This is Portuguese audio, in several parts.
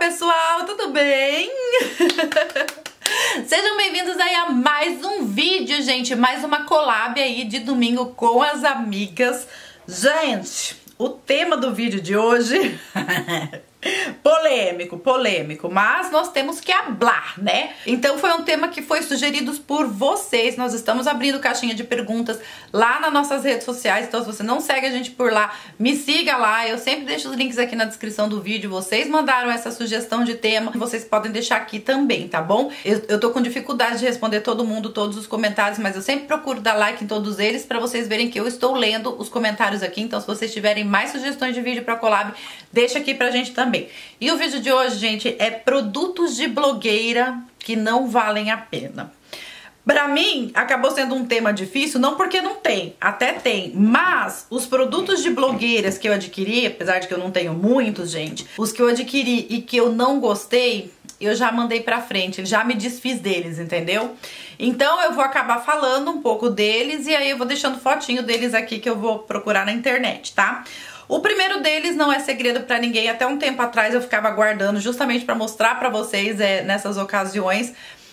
pessoal, tudo bem? Sejam bem-vindos aí a mais um vídeo, gente, mais uma collab aí de domingo com as amigas. Gente, o tema do vídeo de hoje polêmico, mas nós temos que hablar, né? Então foi um tema que foi sugerido por vocês. Nós estamos abrindo caixinha de perguntas lá nas nossas redes sociais, então se você não segue a gente por lá, me siga lá. Eu sempre deixo os links aqui na descrição do vídeo. Vocês mandaram essa sugestão de tema, vocês podem deixar aqui também, tá bom? Eu tô com dificuldade de responder todo mundo, todos os comentários, mas eu sempre procuro dar like em todos eles pra vocês verem que eu estou lendo os comentários aqui. Então se vocês tiverem mais sugestões de vídeo pra collab, deixa aqui pra gente também. E o vídeo de hoje, gente, é produtos de blogueira que não valem a pena. Pra mim, acabou sendo um tema difícil, não porque não tem, até tem, mas os produtos de blogueiras que eu adquiri, apesar de que eu não tenho muitos, gente, os que eu adquiri e que eu não gostei, eu já mandei pra frente, já me desfiz deles, entendeu? Então eu vou acabar falando um pouco deles e aí eu vou deixando fotinho deles aqui que eu vou procurar na internet, tá? O primeiro deles não é segredo pra ninguém. Até um tempo atrás eu ficava guardando justamente pra mostrar pra vocês nessas ocasiões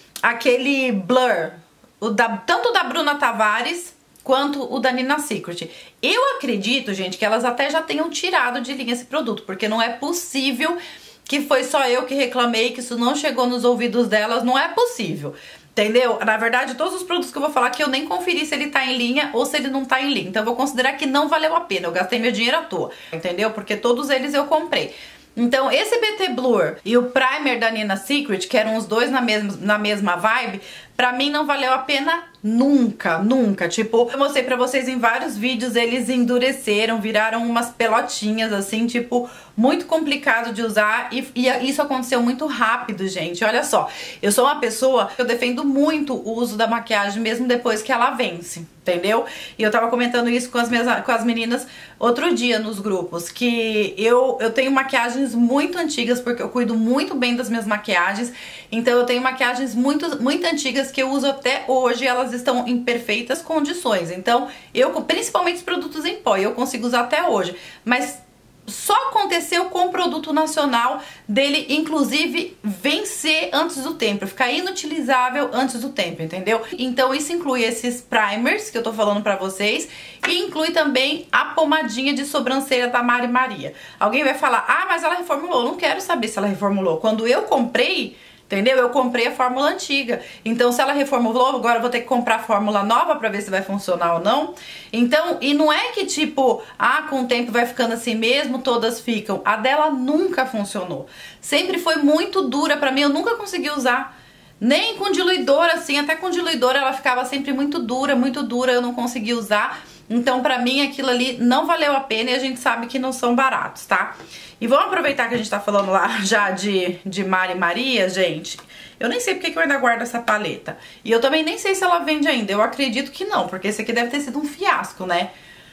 aquele Blur, tanto da Bruna Tavares quanto o da Nina Secret. Eu acredito, gente, que elas até já tenham tirado de linha esse produto, porque não é possível que foi só eu que reclamei, que isso não chegou nos ouvidos delas, não é possível. Entendeu? Na verdade, todos os produtos que eu vou falar que eu nem conferi se ele tá em linha ou se ele não tá em linha. Então eu vou considerar que não valeu a pena, eu gastei meu dinheiro à toa, entendeu? Porque todos eles eu comprei. Então esse BT Blur e o primer da Nina Secret, que eram os dois na mesma vibe, pra mim não valeu a pena nunca. Tipo, eu mostrei pra vocês em vários vídeos, eles endureceram, viraram umas pelotinhas assim, tipo, muito complicado de usar e isso aconteceu muito rápido, gente. Olha só, eu sou uma pessoa que eu defendo muito o uso da maquiagem mesmo depois que ela vence, entendeu? E eu tava comentando isso com as meninas outro dia nos grupos, que eu tenho maquiagens muito antigas, porque eu cuido muito bem das minhas maquiagens, então eu tenho maquiagens muito antigas que eu uso até hoje, elas estão em perfeitas condições. Então, principalmente os produtos em pó, eu consigo usar até hoje, mas só aconteceu com o produto nacional dele, inclusive, vencer antes do tempo, ficar inutilizável antes do tempo, entendeu? Então isso inclui esses primers que eu tô falando pra vocês e inclui também a pomadinha de sobrancelha da Mari Maria. Alguém vai falar, ah, mas ela reformulou. Não quero saber se ela reformulou. Quando eu comprei, entendeu? Eu comprei a fórmula antiga. Então, se ela reformulou, agora eu vou ter que comprar a fórmula nova pra ver se vai funcionar ou não. Então, e não é que tipo, ah, com o tempo vai ficando assim mesmo, todas ficam. A dela nunca funcionou. Sempre foi muito dura pra mim, eu nunca consegui usar. Nem com diluidor, assim, até com diluidor ela ficava sempre muito dura, eu não conseguia usar. Então, pra mim, aquilo ali não valeu a pena e a gente sabe que não são baratos, tá? E vamos aproveitar que a gente tá falando lá já de Mari Maria, gente. Eu nem sei porque que eu ainda guardo essa paleta. E eu também nem sei se ela vende ainda. Eu acredito que não, porque esse aqui deve ter sido um fiasco, né?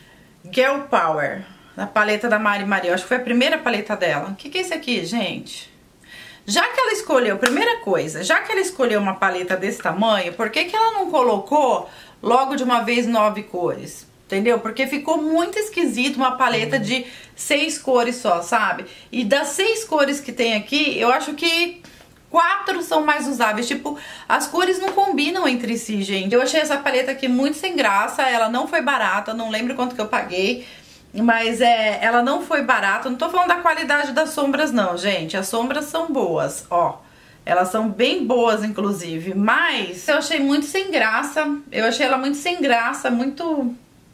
Girl Power, a paleta da Mari Maria. Eu acho que foi a primeira paleta dela. O que é esse aqui, gente? Já que ela escolheu, primeira coisa, já que ela escolheu uma paleta desse tamanho, por que ela não colocou logo de uma vez 9 cores? Entendeu? Porque ficou muito esquisito uma paleta de 6 cores só, sabe? E das 6 cores que tem aqui, eu acho que 4 são mais usáveis. Tipo, as cores não combinam entre si, gente. Eu achei essa paleta aqui muito sem graça. Ela não foi barata, não lembro quanto que eu paguei. Mas ela não foi barata. Não tô falando da qualidade das sombras não, gente. As sombras são boas, ó. Elas são bem boas, inclusive. Mas eu achei muito sem graça. Eu achei ela muito sem graça, muito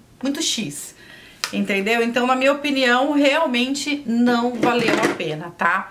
X, entendeu? Então, na minha opinião, realmente não valeu a pena, tá?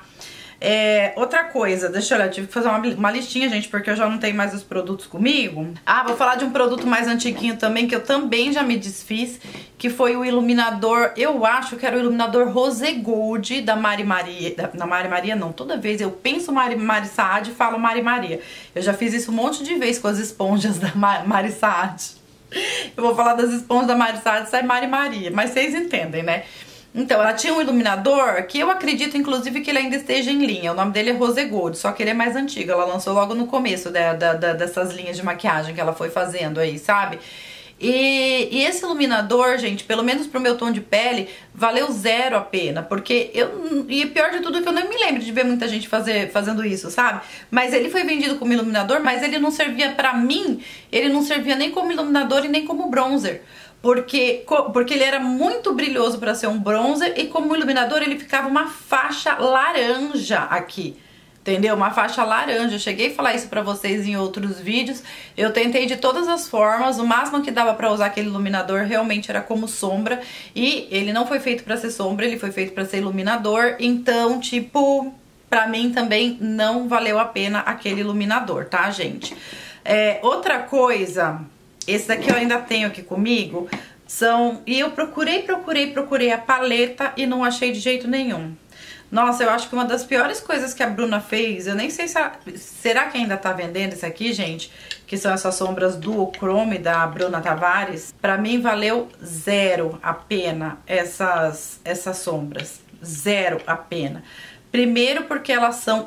Outra coisa, deixa eu olhar, tive que fazer uma listinha, gente, porque eu já não tenho mais os produtos comigo. Ah, vou falar de um produto mais antiguinho também, que eu também já me desfiz, que foi o iluminador, eu acho que era o iluminador Rose Gold da Mari Maria. Da Mari Maria não, toda vez eu penso Mari Saad e falo Mari Maria. Eu já fiz isso um monte de vezes com as esponjas da Mari Saad. Eu vou falar das esponjas da Mari Saad, sai Mari Maria, mas vocês entendem, né? Então, ela tinha um iluminador que eu acredito, inclusive, que ele ainda esteja em linha. O nome dele é Rose Gold, só que ele é mais antigo. Ela lançou logo no começo dessas linhas de maquiagem que ela foi fazendo aí, sabe? E esse iluminador, gente, pelo menos pro meu tom de pele, valeu zero a pena, porque e pior de tudo é que eu não me lembro de ver muita gente fazendo isso, sabe? Mas ele foi vendido como iluminador, mas ele não servia pra mim, ele não servia nem como iluminador e nem como bronzer. Porque ele era muito brilhoso para ser um bronzer e como iluminador ele ficava uma faixa laranja aqui. Entendeu? Uma faixa laranja. Eu cheguei a falar isso pra vocês em outros vídeos. Eu tentei de todas as formas. O máximo que dava pra usar aquele iluminador realmente era como sombra. E ele não foi feito pra ser sombra, ele foi feito pra ser iluminador. Então, tipo, pra mim também não valeu a pena aquele iluminador, tá, gente? Outra coisa, esse daqui eu ainda tenho aqui comigo, e eu procurei a paleta e não achei de jeito nenhum. Nossa, eu acho que uma das piores coisas que a Bruna fez, eu nem sei se será que ainda tá vendendo isso aqui, gente? Que são essas sombras Duochrome da Bruna Tavares. Pra mim valeu zero a pena essas sombras. Zero a pena. Primeiro porque elas são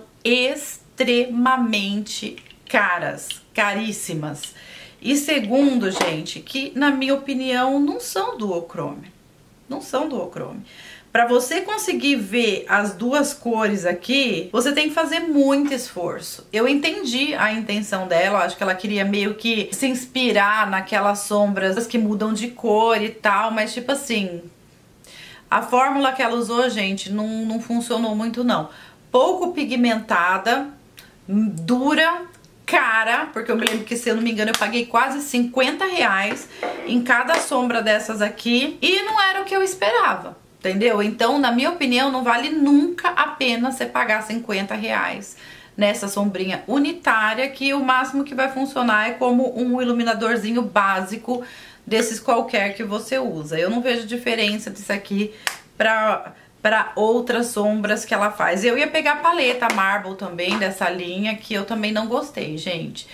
extremamente caras, caríssimas. E segundo, gente, que na minha opinião não são Duochrome. Não são Duochrome. Pra você conseguir ver as duas cores aqui, você tem que fazer muito esforço. Eu entendi a intenção dela, acho que ela queria meio que se inspirar naquelas sombras que mudam de cor e tal, mas tipo assim, a fórmula que ela usou, gente, não funcionou muito não. Pouco pigmentada, dura, cara, porque eu me lembro que, se eu não me engano, eu paguei quase 50 reais em cada sombra dessas aqui e não era o que eu esperava. Entendeu? Então, na minha opinião, não vale nunca a pena você pagar 50 reais nessa sombrinha unitária, que o máximo que vai funcionar é como um iluminadorzinho básico desses qualquer que você usa. Eu não vejo diferença disso aqui pra outras sombras que ela faz. Eu ia pegar a paleta Marble também dessa linha, que eu também não gostei, gente.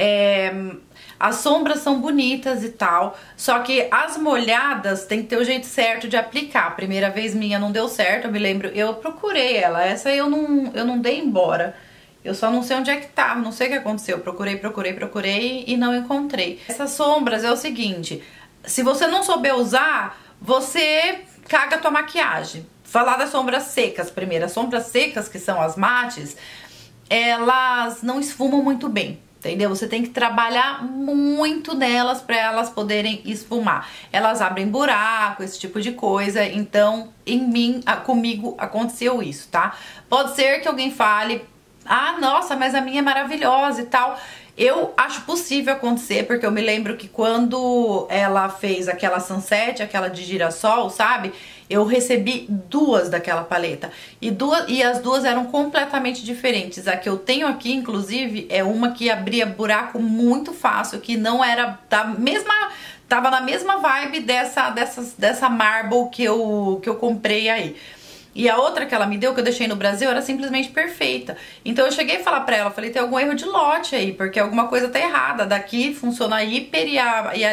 As sombras são bonitas e tal, só que as molhadas tem que ter o jeito certo de aplicar. A primeira vez minha não deu certo, eu me lembro, eu procurei ela, essa eu não dei embora. Eu só não sei onde é que tá, não sei o que aconteceu. Procurei e não encontrei. Essas sombras é o seguinte, se você não souber usar, você caga a tua maquiagem. Falar das sombras secas primeiro. As sombras secas, que são as mates, elas não esfumam muito bem. Entendeu? Você tem que trabalhar muito nelas para elas poderem esfumar. Elas abrem buraco, esse tipo de coisa. Então, comigo aconteceu isso, tá? Pode ser que alguém fale, ah, nossa, mas a minha é maravilhosa e tal. Eu acho possível acontecer, porque eu me lembro que quando ela fez aquela Sunset, aquela de girassol, sabe? Eu recebi duas daquela paleta. E as duas eram completamente diferentes. A que eu tenho aqui, inclusive, é uma que abria buraco muito fácil, que não era da mesma... Tava na mesma vibe dessa Marble que eu comprei aí. E a outra que ela me deu, que eu deixei no Brasil, era simplesmente perfeita. Então eu cheguei a falar pra ela, falei, tem algum erro de lote aí, porque alguma coisa tá errada. Daqui funciona hiper e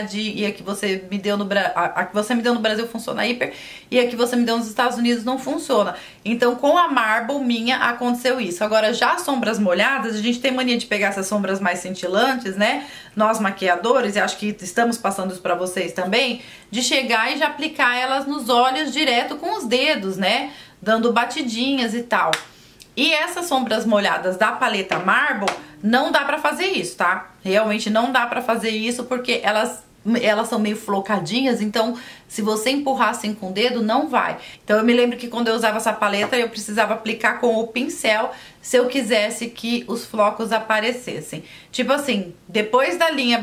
a que você me deu a que você me deu no Brasil funciona hiper e a que você me deu nos Estados Unidos não funciona. Então com a Marble minha aconteceu isso. Agora já as sombras molhadas, a gente tem mania de pegar essas sombras mais cintilantes, né? Nós maquiadores, e acho que estamos passando isso pra vocês também, de chegar e já aplicar elas nos olhos direto com os dedos, né? Dando batidinhas e tal. E essas sombras molhadas da paleta Marble, não dá pra fazer isso, tá? Realmente não dá pra fazer isso, porque elas são meio flocadinhas, então se você empurrar assim com o dedo, não vai. Então eu me lembro que quando eu usava essa paleta, eu precisava aplicar com o pincel se eu quisesse que os flocos aparecessem. Tipo assim, depois da linha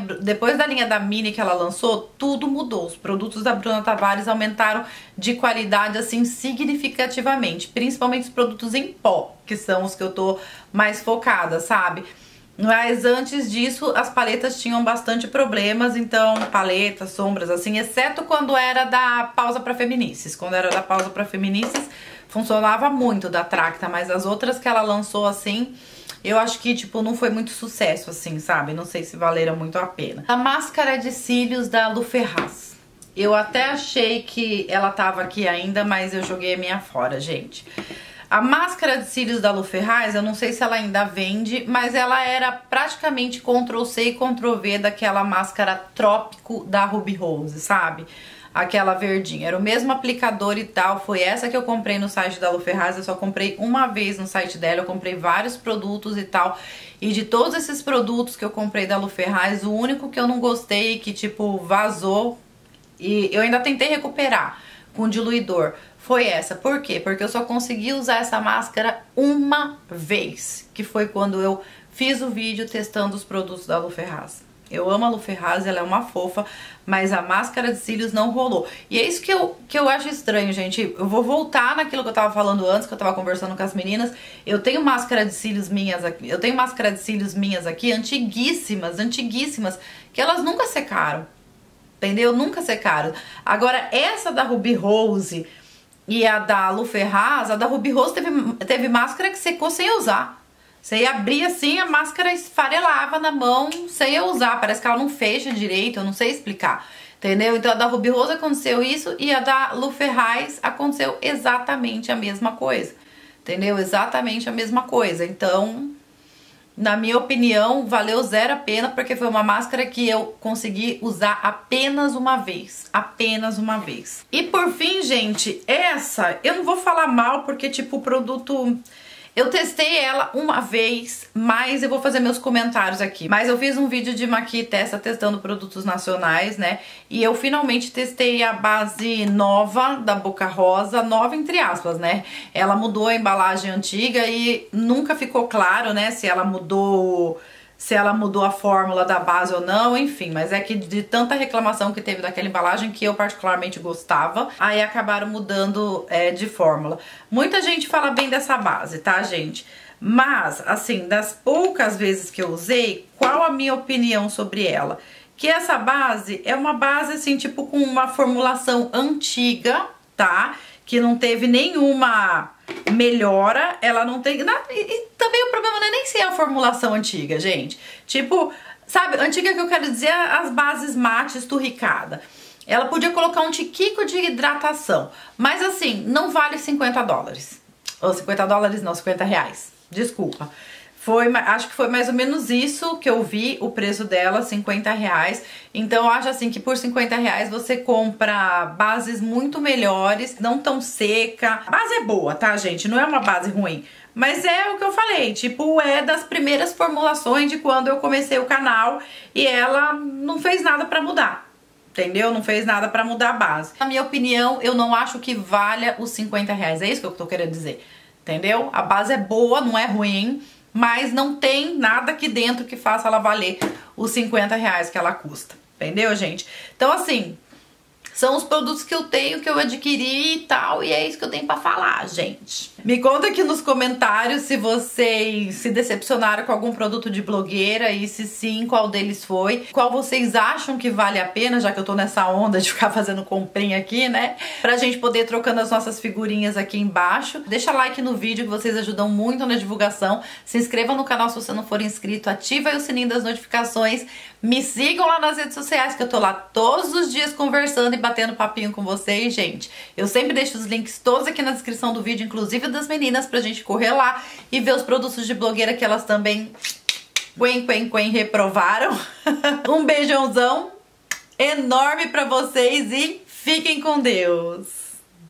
da Mini que ela lançou, tudo mudou. Os produtos da Bruna Tavares aumentaram de qualidade assim significativamente, principalmente os produtos em pó, que são os que eu tô mais focada, sabe? Mas antes disso, as paletas tinham bastante problemas, então paletas, sombras assim, exceto quando era da Pausa pra Feminices. Quando era da Pausa pra Feminices, funcionava muito da Tracta, mas as outras que ela lançou assim, eu acho que tipo não foi muito sucesso assim, sabe? Não sei se valeram muito a pena. A máscara de cílios da Lu Ferraz. Eu até achei que ela tava aqui ainda, mas eu joguei a minha fora, gente. A máscara de cílios da Lu Ferraz, eu não sei se ela ainda vende, mas ela era praticamente Ctrl+C e Ctrl+V daquela máscara Trópico da Ruby Rose, sabe? Aquela verdinha. Era o mesmo aplicador e tal. Foi essa que eu comprei no site da Lu Ferraz. Eu só comprei uma vez no site dela. Eu comprei vários produtos e tal. E de todos esses produtos que eu comprei da Lu Ferraz, o único que eu não gostei, que tipo vazou, e eu ainda tentei recuperar com diluidor, foi essa. Por quê? Porque eu só consegui usar essa máscara uma vez, que foi quando eu fiz o vídeo testando os produtos da Lu Ferraz. Eu amo a Lu Ferraz, ela é uma fofa, mas a máscara de cílios não rolou. E é isso que eu acho estranho, gente. Eu vou voltar naquilo que eu tava falando antes, que eu tava conversando com as meninas. Eu tenho máscara de cílios minhas aqui, antiguíssimas, que elas nunca secaram. Entendeu? Nunca secaram. Agora, essa da Ruby Rose e a da Lu Ferraz, a da Ruby Rose teve máscara que secou sem usar. Você ia abrir assim, a máscara esfarelava na mão sem eu usar. Parece que ela não fecha direito, eu não sei explicar. Entendeu? Então a da Ruby Rose aconteceu isso e a da Lu Ferraz aconteceu exatamente a mesma coisa. Entendeu? Exatamente a mesma coisa. Então, na minha opinião, valeu zero a pena, porque foi uma máscara que eu consegui usar apenas uma vez. Apenas uma vez. E por fim, gente, essa eu não vou falar mal, porque tipo, o produto... Eu testei ela uma vez, mas eu vou fazer meus comentários aqui. Mas eu fiz um vídeo de Maqui Testa testando produtos nacionais, né? E eu finalmente testei a base nova da Boca Rosa, nova entre aspas, né? Ela mudou a embalagem antiga e nunca ficou claro, né, se ela mudou a fórmula da base ou não, enfim, mas é que de tanta reclamação que teve daquela embalagem, que eu particularmente gostava, aí acabaram mudando de fórmula. Muita gente fala bem dessa base, tá, gente? Mas, assim, das poucas vezes que eu usei, qual a minha opinião sobre ela? Que essa base é uma base, assim, tipo, com uma formulação antiga, tá? Que não teve nenhuma melhora, ela não tem... E também o problema não é nem ser a formulação antiga, gente. Tipo, sabe, antiga que eu quero dizer as bases mate esturricada. Ela podia colocar um tiquico de hidratação, mas assim, não vale 50 dólares. Ou 50 dólares não, 50 reais. Desculpa. Acho que foi mais ou menos isso que eu vi, o preço dela, 50 reais. Então eu acho assim que por 50 reais você compra bases muito melhores, não tão seca. A base é boa, tá, gente? Não é uma base ruim. Mas é o que eu falei, tipo, é das primeiras formulações de quando eu comecei o canal e ela não fez nada pra mudar. Entendeu? Não fez nada pra mudar a base. Na minha opinião, eu não acho que valha os 50 reais. É isso que eu tô querendo dizer. Entendeu? A base é boa, não é ruim, mas não tem nada aqui dentro que faça ela valer os 50 reais que ela custa. Entendeu, gente? Então, assim, são os produtos que eu tenho, que eu adquiri e tal, e é isso que eu tenho pra falar, gente. Me conta aqui nos comentários se vocês se decepcionaram com algum produto de blogueira e se sim, qual deles foi. Qual vocês acham que vale a pena, já que eu tô nessa onda de ficar fazendo comprinha aqui, né? Pra gente poder trocando as nossas figurinhas aqui embaixo. Deixa like no vídeo que vocês ajudam muito na divulgação. Se inscreva no canal se você não for inscrito. Ativa aí o sininho das notificações. Me sigam lá nas redes sociais que eu tô lá todos os dias conversando e batendo papinho com vocês, gente. Eu sempre deixo os links todos aqui na descrição do vídeo, inclusive das meninas, pra gente correr lá e ver os produtos de blogueira que elas também reprovaram. Um beijãozão enorme pra vocês e fiquem com Deus!